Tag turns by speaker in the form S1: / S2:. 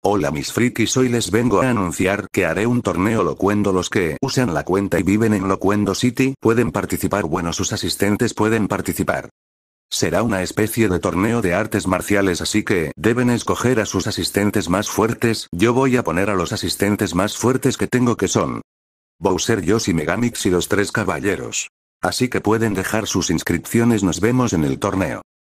S1: Hola mis frikis, hoy les vengo a anunciar que haré un torneo loquendo. Los que usan la cuenta y viven en Loquendo City pueden participar, bueno, sus asistentes pueden participar. Será una especie de torneo de artes marciales, así que deben escoger a sus asistentes más fuertes. Yo voy a poner a los asistentes más fuertes que tengo, que son Bowser, Yoshi, Megamix y los tres caballeros. Así que pueden dejar sus inscripciones. Nos vemos en el torneo.